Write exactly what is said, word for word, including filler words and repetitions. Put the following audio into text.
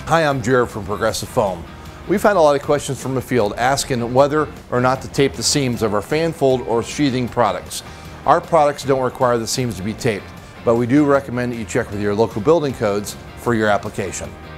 Hi, I'm Jared from Progressive Foam. We've had a lot of questions from the field asking whether or not to tape the seams of our fan fold or sheathing products. Our products don't require the seams to be taped, but we do recommend that you check with your local building codes for your application.